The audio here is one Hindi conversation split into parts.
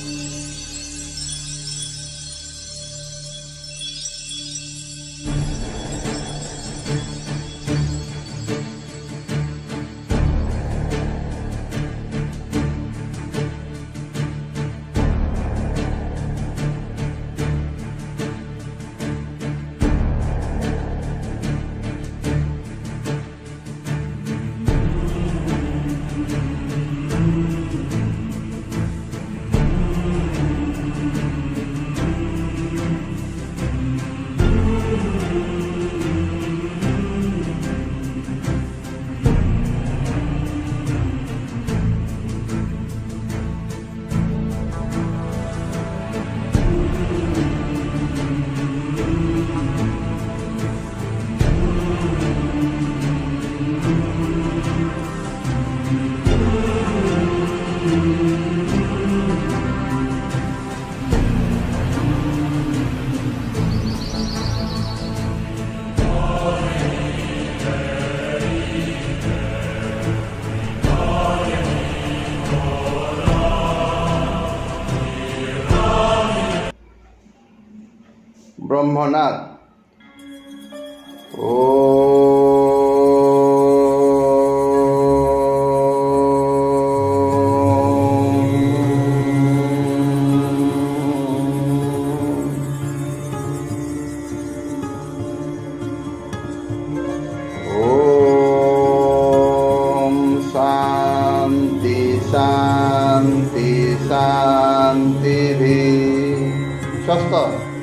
ब्रह्मनाथ शांति शांति शांति भी स्वस्थ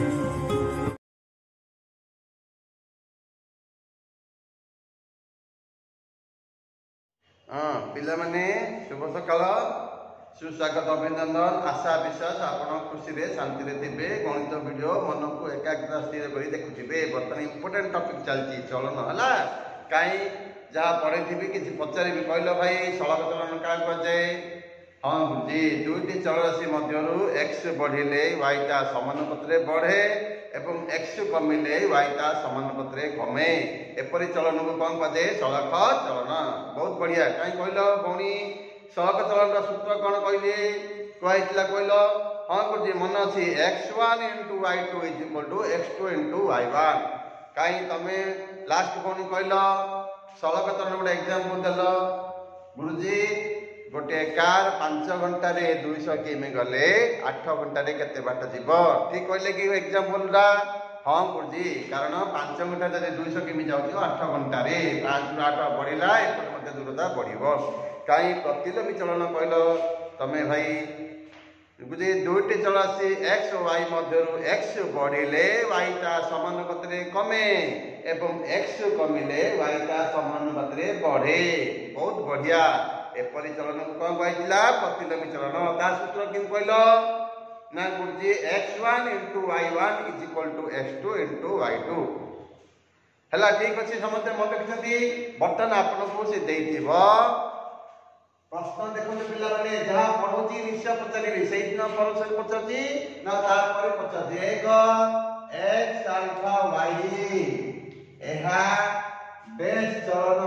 पिला माने शुभ सकाल सुस्वागत अभिनंदन आशा विश्वास आपण खुशी रे शांति रे थिबे गणित वीडियो मन को एकाग्रता स्थिर करी देखुथिबे बर्तन इंपोर्टेंट टॉपिक चलती चलन हला काई जहाँ पढ़े थी किसी पचारि भी कहल भाई सड़क चलन क्या कहुए हाँ बुझी दुईटी चलराशि मध्य एक्स बढ़िले वाईटा समानुपात बढ़े एवं एक्स कमिले वाईटा समानुपात कमे एपरी चलन को कौन कहुए सड़क चलन बहुत बढ़िया कहीं कहल भौणी सड़क चलन सूत्र कौन कहले कहला कहल हाँ बुझी मन अच्छी x1 × y2 = x2 × y1 कहीं तुम लास्ट भौणी कहल सड़क चलन गोटे एग्जाम्पल देल गुरुजी गोटे कार 5 घंटा 200 किमी गले 8 घंटा केते बाट जीव ठीक कहले कि एग्जाम्पल हाँ गुरुजी कारण 5 घंटा जब 200 किमी जाऊँ 8 घंटा 5 ରୁ 8 बढ़ला एपटे दूरता बढ़ कहीं प्रतिलोमी चलन कहल तमें भाई बुझे दुईटी चलराशि एक्स और वाई मध्य एक्स बढ़िले वाईटा समानुपात कमे एवं एक्स कमिले वाईटा समानुपात बढ़े बहुत बढ़िया एपरी चलन को कौन कहला प्रतिलोमी चलन ता सूत्र कि कहल ना गुरुजी x1 × y1 = x2 × y2 हला ठीक अच्छे समस्त मन रखिछथि बर्तन आपनको से देइथिबो प्रश्न देखो पिला माने जहाँ पढ़ुची निश्चय पचारि से दिन पर पचारि ना तापर पचारि एक x अल्फा y एहा बेस चलन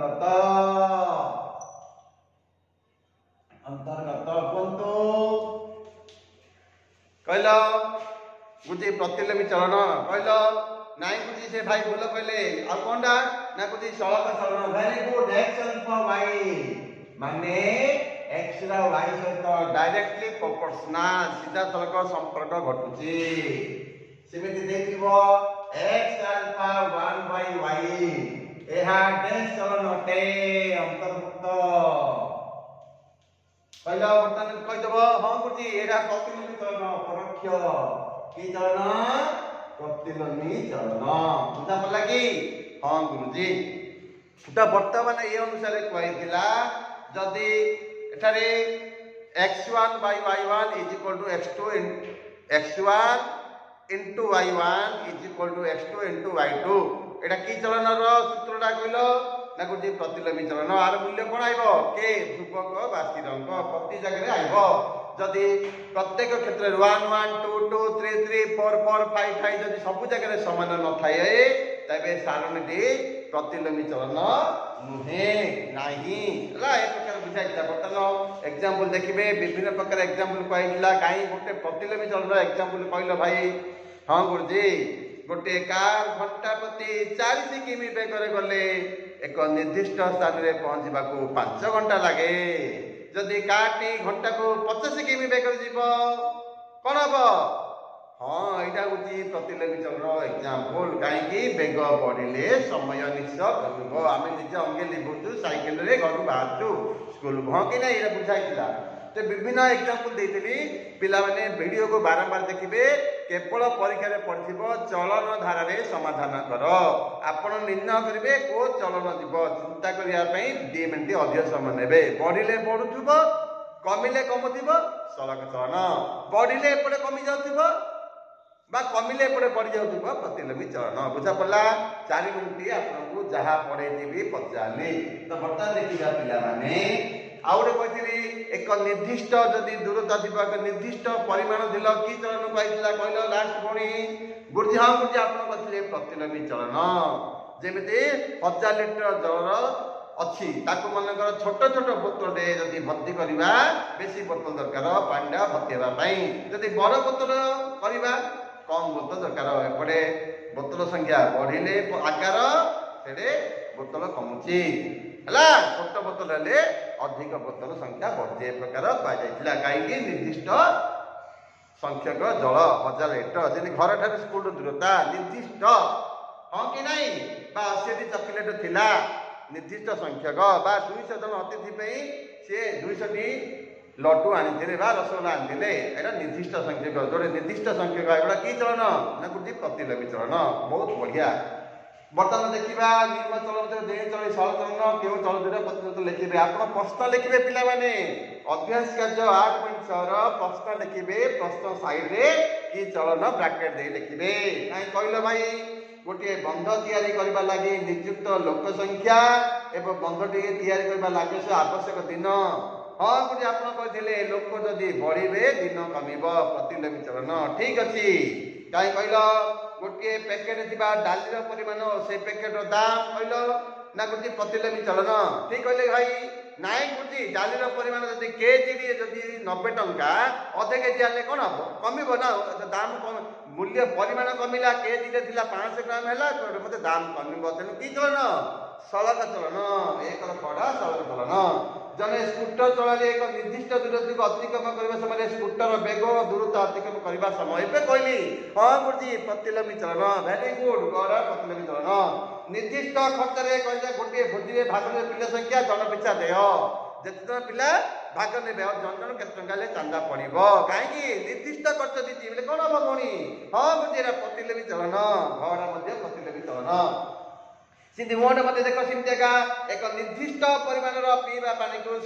अंतर्गत कोंतो कहला बुझी प्रतिलोमी चलन कहला नाई बुझी से भाई बोल कहले आ कोनडा ना बुझी सड़क चलन very good x alpha y माने x रा y सहित डायरेक्टली प्रोपोर्शनल सीधा सलक संपर्क घटुची सेमिति देखिबो x अल्फा 1/y एहा डेस चलन अटे अंतर्भुक्त कहला बर्तन कहि देबो हां गुरुजी एरा प्रतिलोमी चलन परोक्ष की चलन प्रतिलोमी चलन बुझा पला कि हां गुरुजी तो वर्तमान ए अनुसार कहिथिला जदि एठारे x1 / y1 = x2 x1 × y1 = x2 × y2 एटा की चलनर सूत्रटा कहलो ना गुरुजी प्रतिलोमी चलन आर मूल्य कोन आइबो के ध्रुवक बा स्थिरांक प्रति जगह आइबो जदि प्रत्येक क्षेत्र 1 1 2 2 3 3 4 4 5 5 जदि सब जगह समान न थाए तबे सारणीटी प्रतिलोमी चलन नुहे नाही ला एक प्रकार बुझाइला बर्तमान एग्जांपल देखिबे विभिन्न प्रकार एग्जांपल कहला कहीं गोटे प्रतिलोमी चलन एग्जांपल कहलो भाई हाँ गुरुजी गोटे कार घंटा प्रति 40 किमी बेगर गले एक निर्दिष्ट स्थान में पहुंचवा 5 घंटा लगे जदि कारटी घंटा को 50 किमी बेगर जीव कौन हम हाँ यहाँ हूँ प्रतिलोमी चलन एग्जांपल कहीं बेग बढ़िले समय निश्चय कम आम निजे अंगे लिभुचु साइकेल घर बाहर स्कूल हाँ कि ना ये बुझाई तो विभिन्न एग्जांपल देती पिला माने वीडियो को बारंबार देखिए केवल परीक्षा पढ़ चलन धारा समाधान कर आपण निर्णय करेंगे को चलन जीव चिंता करने 2 मिनिट अधिक समय ने बढ़िले बढ़ुव कमिले कमुव सड़क चलन बढ़िले एपटे कमी जाऊ कमिले एपटे बढ़ी जाऊ प्रतिलोमी चलन बुझा पड़ा 4 मिनिट आपको जहाँ पढ़े पचारे तो बर्तमान देखा पिला आउ गोटे एक निर्दिष्ट जदि दूरता थी एक निर्दिष्ट परिमाण दिल कि चलन कहला लास्ट पुणी गुरुजी हाँ गुरुजी आप प्रतिलोमी चलन जमी 1000 लिटर जल अच्छी मानकर छोट छोट बोतल जदि भर्ती करवा बेसी बोतल दरकार पानी भर्ती होगापाई जदि बड़ बोतल करवा कम बोतल दरकार एपटे बोतल संख्या बढ़िले आकार से बोतल कमुची छोट बोतल हेले अधिक बोतल संख्या बढ़े ए प्रकार कहुला कहीं निर्दिष्ट संख्यक जल 1000 लिटर जमी घर ठार स्कूल दूरता निर्दिष्ट हाँ कि नहीं 80 चॉकलेट थिला निर्दिष्ट संख्यक 200 जन अतिथि सी 200 टी लड्डू आनी रसगोला आनी यहाँ निर्दिष्ट संख्यक जो निर्दिष्ट संख्यक एगुड़ा कि चलन ना गोटे प्रतिलोमी चलन बहुत बढ़िया बर्तमान देखा निम्न चलन जे चल सरल चलन क्यों चलन प्रतिशत लिखे आप प्रश्न लिखे पिला माने अभ्यास कार्य 8.6 प्रश्न लिखे प्रश्न साइड्रे कि चलन ब्राकेट दे लिखे कहीं कहल भाई गोटे बंध या लगी नियुक्त लोक संख्या एवं बंध टी लगे से आवश्यक दिन हाँ गुरुजी आप कहते लोक जदि बढ़े दिन कम प्रतिलोमी चलन ठीक अच्छे कहीं कहल गोटे पैकेट थी डाली परिमाण से पैकेट दाम कहल ना गुरुजी प्रतिलोमी चलन ठीक कहले भाई नाई गुरुजी डाली परिमाण जदि केजी जदि 90 टंका अधे केजी आने कौन हम कम ना दाम कम मूल्य परिमाण कमिला केजी थी 500 ग्राम है मत दाम कम तेणु कि चलन सड़क चलन एक खड़ा सड़क चलन जने स्कूटर चलाले एक निर्दिष्ट दूरता को अतिक्रम करने समय स्कूटर बेग दूरता अतिक्रम करने समय कहली हाँ गुरुजी प्रतिलोमी चलन वेरी गुड गौर प्रतिलोमी चलन निर्दिष्ट खर्च कहले गोटे भोजी भाग ने पिला संख्या जन पिछा देय जिते जन पिला भाग ने जन जन केत टंका चांदा पड़ो कहीं निर्दिष्ट खर्च दीजिए कौन हम भौणी हाँ गुरुजी प्रतिलोमी चलन घर प्रतिलोमी चलन सिंधी मोटे मत देख सिमती एक निर्दिष्ट परिमाण पीवा पानी को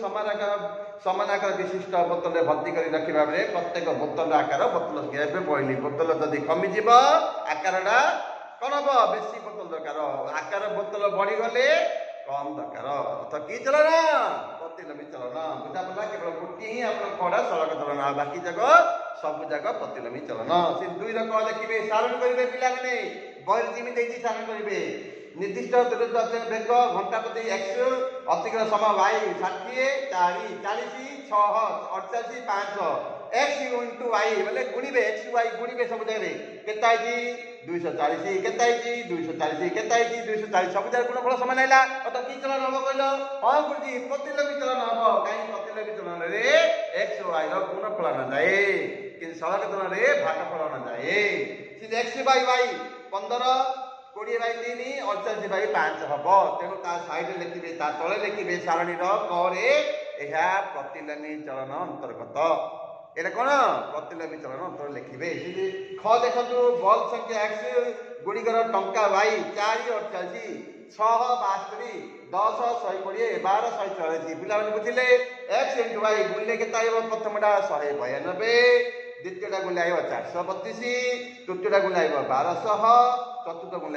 समानाकर विशिष्ट बोतल भर्ती कर रखा बेले प्रत्येक बोतल आकार बोतल संख्या बढ़ी बोतल जदि कमिज आकारटा कौन हम बेसी बोतल दरकार आकार बोतल बढ़ीगले कम दरकार तो कि चलन प्रतिलोमी चलन बुझा पड़ा केवल गोटे ही आप खड़ा सड़क चलन बाकी जगह सब जगह प्रतिलोमी चलन से 2 रक देखिए सारण करेंगे पिला मैंने बहरी जमी सारण करेंगे निर्दिष्ट बेग घंटा प्रति 100 अतिक्रम समय वाई 60 40 40 6 48 5 एक्स इंटू वाई बोले गुणिबे एक्स वाई गुणिबे सब जगह केता है 240 केता है 240 केता है 240 सब जगह गुणफल समान आइला तो कि चलन हम कहलो हां गुरुजी प्रतिलोमी चलन हम काई प्रतिलोमी चलन रे एक्स वाई रो गुणफल न जाए कि सड़क चलन रे भागफल न जाए से x by y 15 20 by 3 48 by 5 हम तेणु ता साइड लिखिबे ता तले लिखिबे सारणी रो करे एहा प्रतिलोमी चलन अंतर्गत एटा कौन प्रतिलोमी चलन अंतर लिखिबे ख देखु बल संख्या एक्स गुड़िकर टंका वाई 4 48 6 72 10 120 12 144 पिला बुझिले एक्स इंटू वाई गुणिले केता प्रथमटा 192 द्वितीयटा गुणिले 432 तृतीयटा गुणिले 1200 चतुर्थ गुणिले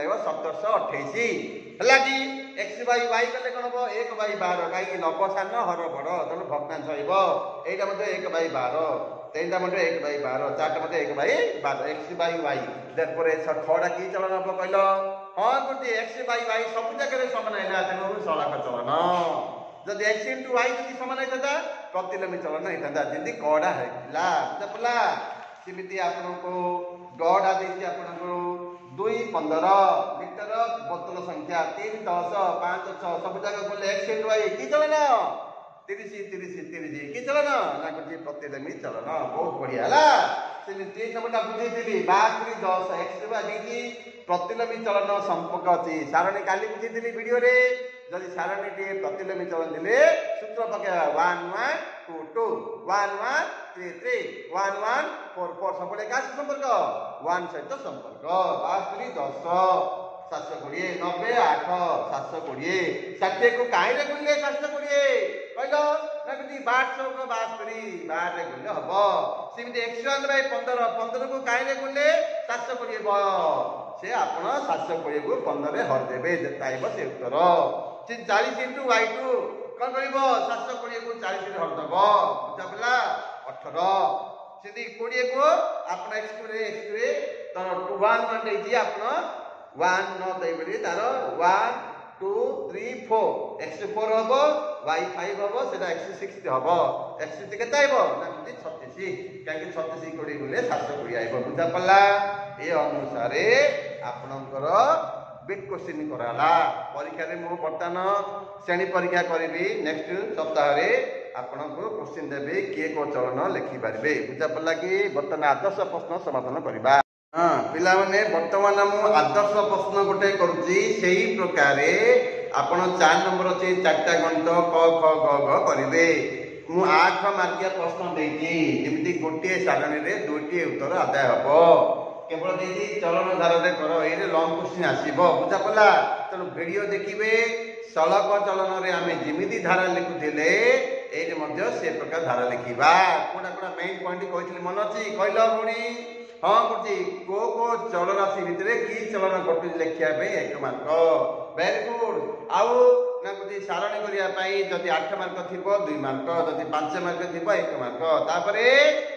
1728 है कि एक्स बाई वाई कले कौन हम 1/12 कहीं नव सान हर बड़ तेणु भग्नांश यहाँ 1/12 3टा 1/12 4टा 1/12 एक्स बाई वाई देर छटा कि चलन हम कहल हाँ गोटे एक्स बाई वाई सब जगह समान है तेणु सड़क चलन जदि x into y जदि समान होता प्रतिलोमी चलन होता जमी गड़ा होता बुझा पड़ा सेमती आपको गड़ा देती आपको 2 15 मीटर बोतल संख्या 3 10 5 6 सब जगह बोले x into y कि चलन 30 30 30 कि चलन ना कुछ प्रतिलोमी चलन बहुत बढ़िया है सेमती 3 नंबरटा बुझेली 72 10 x बाकी प्रतिलोमी चलन संपर्क अच्छी सारणी काली बुझेली वीडियो रे जदि सारणी टी प्रतिलोमी चलन दिले सूत्र पकेबा 1 1 2 2 1 1 3 3 1 1 4 4 सब का संपर्क 1 सहित संपर्क 72 10 720 90 8 720 60 को काई रे गुणले 720 कहलो ना कि 1200 को 72 12 रे गुणले हबो सेमिति 101 बाय 15 15 को काई रे गुणले 720 से आपण 720 को 15 रे हर देबे जताइबो से उत्तर 40 into y2 कौन करिबो 720 को 40 रे हर दबो बुझा पला 18 सिधी 20 को आपण x2 रे तर 1 1 दे जी आपण 1 न दे बली तार 1 2 3 4 x4 हबो y5 हबो सेटा x6 हबो x6 केते आइबो ना 36 काहे 36 कोडी गुले 720 आइबो बुझा पला ए अनुसार आपनकर बिट क्वेश्चन कराला परीक्षा रे मो बर्तन श्रेणी परीक्षा करिबी नेक्स्ट सप्ताह रे आपनको क्वेश्चन देबे के को चलन लिखि पारबे बुझा पला कि बर्तन आदर्श प्रश्न समाधान करिबा हां पिला माने वर्तमान मु आदर्श प्रश्न गोटे करूची सेही प्रकारे आपण 4 नंबर अछि 4टा गणित क ख ग घ करिवे मु 8 मार्किया प्रश्न देइची जेमिति गोटे सारणी रे दुईटी उत्तर आदाय हबो केवल देइची चलन धार रे करो एरे लॉन्ग क्वेश्चन आसीबो बुझा पला तनो वीडियो देखिबे सलक चलन रे हमें जेमिति धारा लिखुथिले एरे मध्ये से प्रकार धारा लिखिबा कोडा कोडा मेन पॉइंट कहितली मन अछि कहलो बुनी हां कुची को चल राशि भितरे की चलन घटु लेखिया पे 1 मार्क वेरी गुड आउ ना कुची सारणी करिया पई जदि 8 मार्क थिबो 2 मार्क जदि 5 मार्क थिबो 1 मार्क तापरे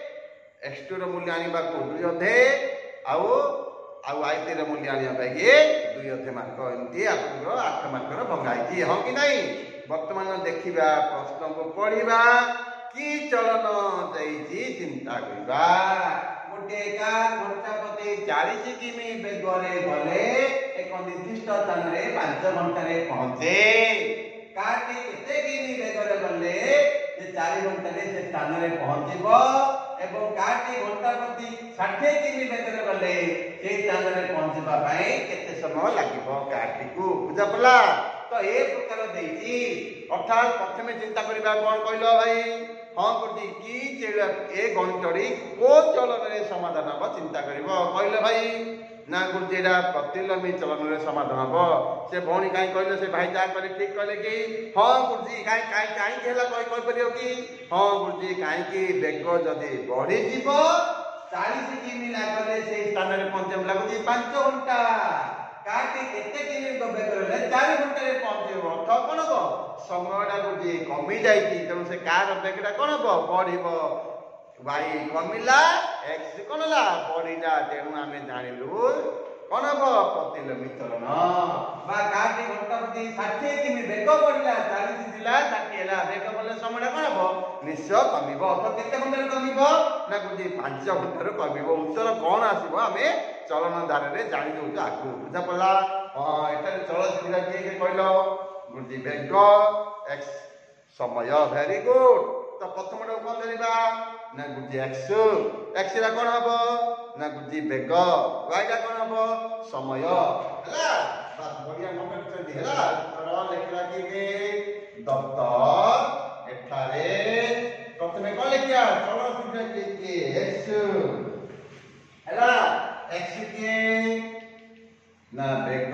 x2 रो मूल्य आनिबा को 2 अधे आउ y3 रो मूल्य आनिया पई 2 अधे मार्क एंती आपन 8 मार्क रो भंगाई हां कि नहीं वर्तमान देखिबा प्रश्न को पढिबा की चलन देइची चिंता करिबा गोटे का घंटा प्रति 40 किमी बेगरे गले एक निर्दिष्ट स्थान रे 5 घंटा रे पहुंचे काटी केते किमी बेगरे गले जे 4 घंटा रे से स्थान रे पहुंचबो एवं काटी घंटा प्रति 60 किमी बेगरे गले से स्थान रे पहुंचबा पई केते समय लागिबो काटी को बुझा पला तो ए प्रकार देइची अर्थात प्रथमे चिंता करिबा कोन कहलो भाई हां करती की चेला ए गणितडी को चलन रे समाधान हबो चिंता करिवो कहले भाई ना गुरुजीरा प्रतिलोमी चलन रे समाधान हबो से भौणी काई कहले से भाई जा करे ठीक कहले कि हां गुरुजी काई हेला कहि परियो कि हां गुरुजी काई कि बेग जदी बढ़ी जीवो 40 किमी लागले से स्थान रे पहुंचम लागुची 5 घंटा काटी केते किमी गबे करले 4 घंटा रे पहुंचेबो तो कोन को समयटा गुरुजी कमी जाईती तनो से कार बेगटा कोन हबो बढ़िबो y कमिला x कोनला बढ़िला तेनु आमे जानिलु कोन हबो प्रतिलोमी चलन बा काटी घंटा प्रति 60 किमी बेग बढ़िला 40 दिला 60 हैला बेग बोले समयटा कोन हबो निश्चय कमिबो तो केते घंटा रे कमिबो ना गुरुजी 5 घंटा रे कमिबो उत्तर कोन आसीबो आमे चलन धार रे जानि दउ आगु बुझा पला हां एटा चल सुविधा के कहलो गुरुजी बेग x समय वेरी गुड तो प्रथम रे कोन धरिबा ना गुरुजी x रा कोन हबो ना गुरुजी बेग y रा कोन हबो समय हला बात बढ़िया कमेंट कर दी हला और लिखला कि दत्त एठारे प्रथमे कोन लिखिया चलो सुविधा के x हला x के ना बेग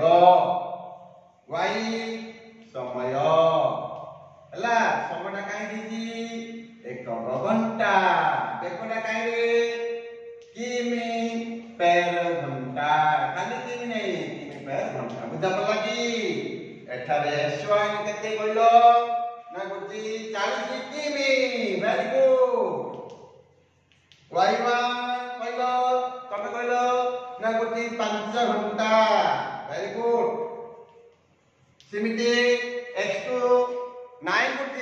y समय हला समयटा काई दीजी 1 घंटा बेगटा काई रे किमी पर घंटा खाली किमी नहीं किमी पर घंटा बुझा पला कि एठारे x1 केते कहलो ना गुरुजी 40 किमी वेरी गुड y1 कहलो तमे कहलो ना गुरुजी 5 घंटा वेरी गुड सिमिति x2 9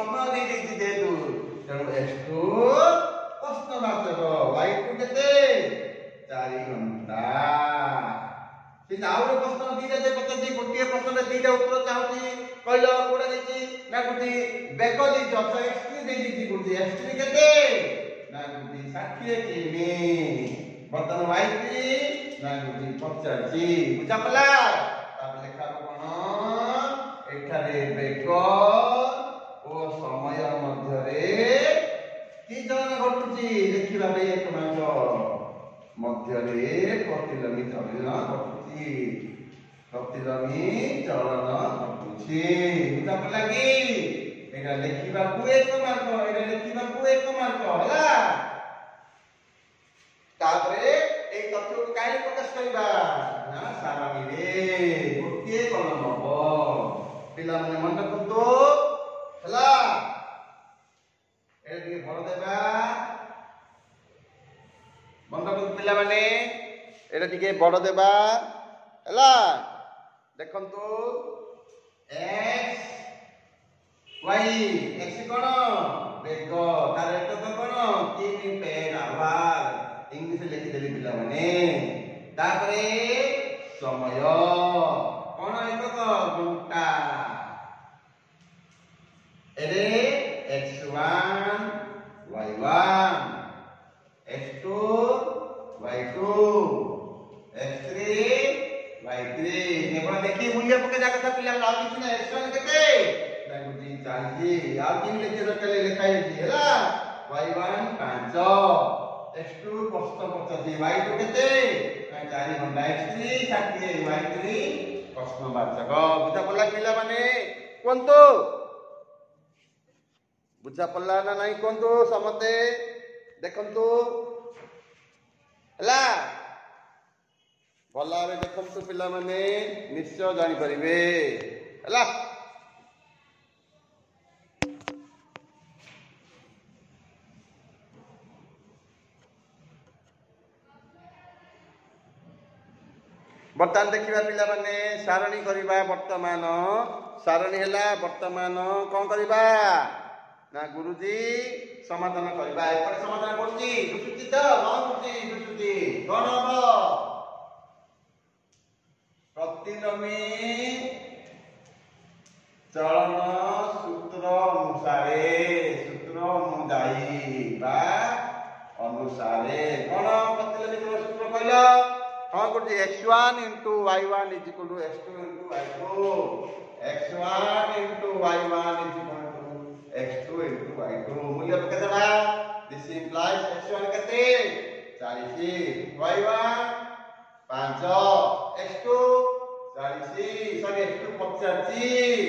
समय दे देछि जेतु तेणु x2 प्रश्नवाचक y2 केते 4 घंटा से आउ प्रश्न दीटा जे पचासी गोटे प्रश्न रे दीटा उत्तर चाहूची कहलो कोडा देछि ना गुटी बेक दी जस x3 दे देछि गुटी x3 केते ना गुटी 60 किमी बर्तन y3 ना गुटी 85 बुझा पला ताप लेखा कोन एठारे बेक ओ समय मध्यरे की चलन घटुची देखिबा बे एक मास मध्यरे प्रतिलोमी चलन घटुची प्रतिलोमी चलन घटुची बुझा पला की एटा लेखिबा को एक मार्क एटा लेखिबा को एक मार्क होला तापरे ए तथ्य को काई प्रकाश करबा ना सारणी रे गोटे कलम हो पिला माने मन रखतो हला ए दी भर देबा मन रखतो पिला माने एटा टिके बड़ देबा हला देखंतु x y x कोन बेग तार एक तो कोन 3 पेन आभार इंग्लिश लिखि देली पिला माने तापरे समय कोन एकक घंटा array x1 y1 x2 y2 x3 y3 नेबा देखि मूल्य पके जा कथा पिला लाउ किछ ना x1 केते ना गुटी 40 आ तीन लेखे रखले लिखाई छी हला y1 5 x2 प्रश्न 85 y2 केते 4 घंटा x3 60 y3 प्रश्नवाचक बुझा पल्ला पिला माने कोनतो बुझा पल्ला ना नहीं कोनतो समते देखंतु हला भला रे देखंतु पिला माने निश्चय जानि परिबे हला वर्तमान देखिबा पिला माने सारणी करिबा वर्तमान सारणी हला वर्तमान कोन करिबा ना गुरुजी समाधान करिबा एपर समाधान करछि दुसुति त न करछि दुसुति कोन हो प्रतिलोमी चलन सूत्र अनुसारे बा अनुसारे कोन प्रतिलोमी चलन सूत्र कहला हाँ गुरुजी x1 into y1 is equal to x2 into y2 x1 into y1 is equal to x2 into y2 मूल्य केते बा this implies x1 केते 40 y1 5 x2 40 sorry x2 85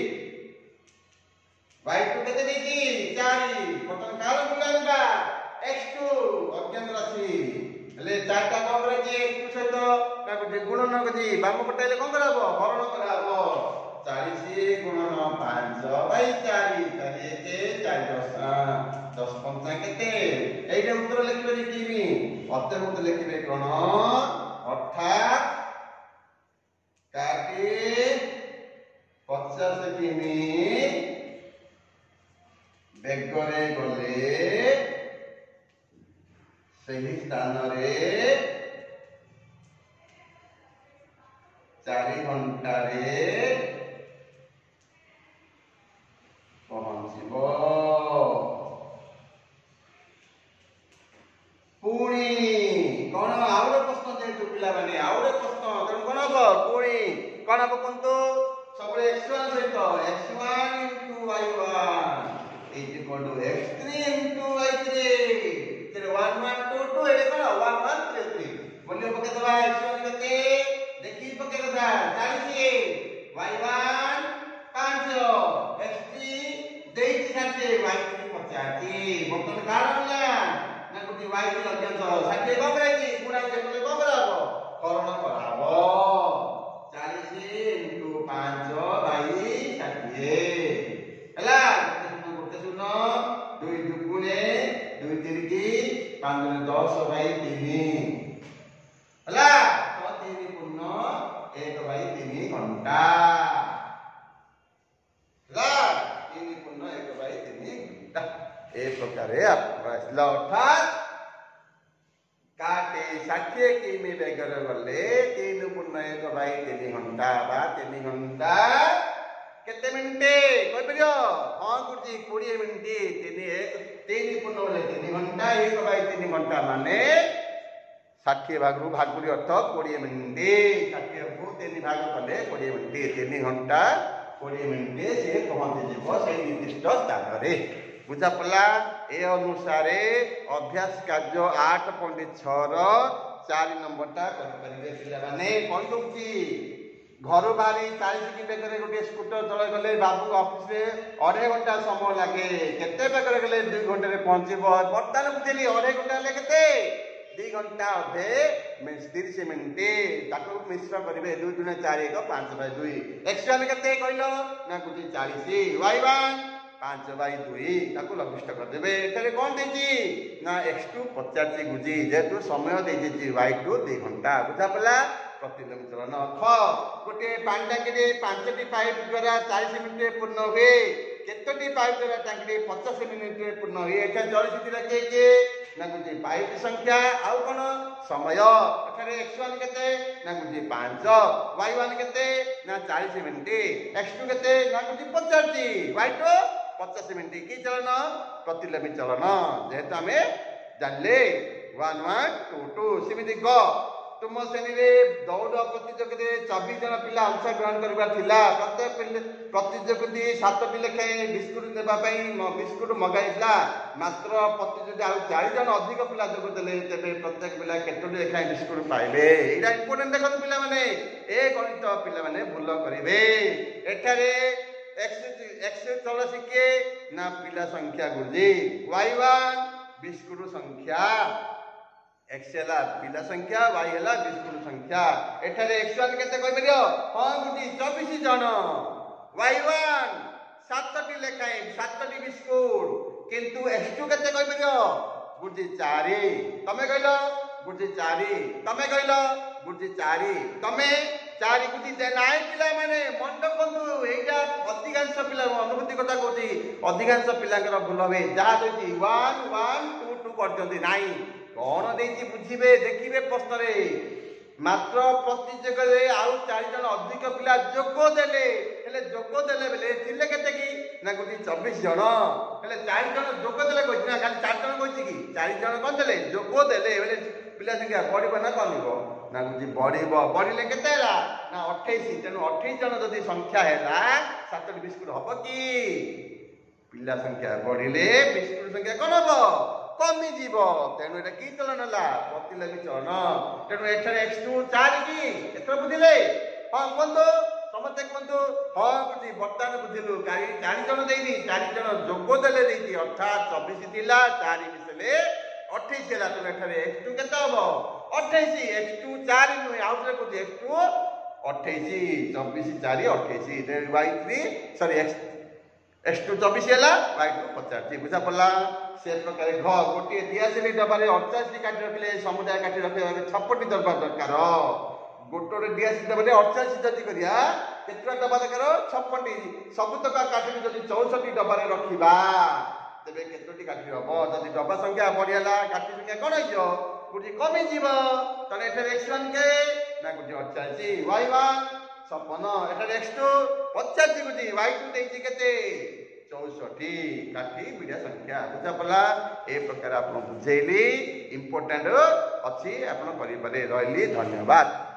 y2 केते देछि 4 बटन काल मूल्य x2 अज्ञात राशि ले चारटा कोन करे जे x2 सहित ना गुटे गुणन करी बाम पटेले कोन कराबो हरण कराबो 40 गुणन 5 बाई 4 ताले के 4 10 5 केते एइटे उत्तर लिखबे किमी अत्यंत लिखबे कोन अर्थात काटे 50 किमी बेगरे गले सही स्थान रे 4 घंटा रे पहुंचबो पुणी कोन आउरे प्रश्न जे पिला माने आउरे प्रश्न तेन कोन हो पुणी कोन हो कोनतो सबरे x1 सहित x1 into y1 is equal to x3 into y3 तेरे 1 1 2 2 एले कोन 1 1 3 3 मूल्य पके दबा x1 केते देखि पके कथा 40 y1 5 x3 देई साथे y3 50 बर्तन कारण ना गुटी y3 अत्यंत साथे बगराई गुणा जे कोन कराबो करण कराबो 40 into 5 बाई 60 हला गुटे सुनो 2 दुगुणे 2 तिरकी 5 10 बाई 3 हला तो 3 पूर्ण 1 बाई 3 घंटा हला 3 पूर्ण 1 बाई 3 प्रकार अर्थात काटे 60 किमी बेगर गले 3 पूर्ण 1 बाई 3 घंटा बा 3 घंटा केते मिनिटे कोइ परियो हां गुरुजी 20 मिनिट 3 पूर्ण बोले 3 घंटा 1 बाई 3 घंटा माने 60 भाग रु भागुरी अर्थ 20 मिनिट 60 को 3 भाग कले 20 मिनिट 3 घंटा 20 मिनिट से पहुंची जीव से निर्दिष्ट स्थान रे बुझा पला ए अनुसार अभ्यास कार्य 8.6 रो 4 नंबरटा करि परिबे पिला माने कोन दुची घर बारी 40 कि बेगरे गोटे स्कूटर चले गले बाबू ऑफिस रे 2.5 घंटा समय लागे केते बेगरे गले 2 घंटा रे पहुंचीबो बर्तन बुझेली 2.5 घंटा ले केते 2 घंटा अधे 30 मिनिट ताको मिश्र करिवे 2 गुणे 4 1 5 बाय 2 x1 केते कहलो ना गुजी 40 y1 5 बाई 2 ताको लघुष्ट कर देबे एतरे कोन देजी ना x2 50 गुजी जेतु समय देजी y2 2 घंटा बुझा पला प्रतिलोम चलन ख गोटे पानी टांकी 5टी पाइप द्वारा 40 मिनिट पूर्ण हुए केतोटी पाइप द्वारा टांकी 50 मिनिट पूर्ण हुए एटा 40 दिन लगे के ना गुजी पाइप संख्या आउ कोन समय एठारे x1 केते ना गुजी 5 y1 केते ना 40 मिनिट x2 केते ना गुजी 50 y2 50 मिनिट की चलन प्रतिलोमी चलन जेहेतु आमे जानले 1 1 2 2 सिमिति ग तुम श्रेणी रे दौड़ प्रतियोगिता 24 जन पिला अंश ग्रहण करबा थिला प्रत्येक प्रतियोगिता 7टी लेखे बिस्कुट देबा पई बिस्कुट मगाइला मात्र प्रतियोगिता आ 4 जन अधिक पिला जोग देले तेबे प्रत्येक पिला केतोटी लेखे बिस्कुट पाइबे एटा इंपोर्टेंट देखो पिला माने ए गणित पिला माने भूल करिवे एठारे x चल सिके ना पिला संख्या गुरुजी y1 बिस्कुट संख्या x हला पिला संख्या y हला बिस्कुट संख्या एठारे x1 केते कहि परियो हां गुरुजी 24 जन y1 7टी लेखाई 7टी बिस्कुट किंतु x2 केते कहि परियो गुरुजी 4 तमे कहलो गुरुजी 4 तमे कहलो गुरुजी 4 तमे 4 गुरुजी नाइ पिला माने मंड बंधु एटा अधिकांश पिला अनुभूति कथा कहती अधिकांश पिलांकर भूल होवे जा देती 1 1 2 2 करजंती नाइ कौन देती बुझिबे देखिबे प्रश्न रे मात्र प्रतियोगिता आउ 4 जन अधिक पिला जोग देले हेले जोग देले बेले थिले केते की ना गुटी 24 जन हेले 4 जन जोग देले कहि ना खाली 4 जन कहि की 4 जन कोन देले जोग देले बेले पिला संख्या बढ़िबो ना कमिबो ना गुटी बढ़िबो बढ़िले केते हला ना 28 तेनु 28 जन जदी संख्या हैला 7 बिस्कुट हबो की पिला संख्या बढ़िले बिस्कुट संख्या कोन हबो कमी जीव तेणु एटा की चलन हला प्रतिलोमी चलन तेणु एठारे x2 4 की एतर बुझिले हां कोंदो समते कोंदो हां बुझी बर्तन बुझिलु 4 जन देइनी 4 जन जोग देले देइती अर्थात 24 थिला 4 मिसले 28 हला तो एठारे x2 केते हबो 28 x2 4 नु आउटरे बुझी x2 28 24 4 28 then y3 sorry x2 24 हला y2 50 बुझा पड़ला से प्रकार घ गोटे दियासिली डबारे 88 काटी रखले समुदाय काटी रखे 6टी डबा दरकार गोटोरे दियासिली डबारे 88 जति करिया केतरा डबा दरकार 6टी सबुतक काटी जति 64 डबारे रखिबा तेबे केतोटी काटी हबो जति डबा संख्या बढ़ियाला काटी संख्या कोन होइयो गुटी कमी जीवो तने एठारे x1 के ना गुटी 88 y1 56 एठारे x2 85 गुटी y2 देइछि केते 64 काठी विडिया संख्या बुझा पला ए प्रकार आपण बुझेली इंपोर्टेंट अछि आपण करि पारे रहली धन्यवाद।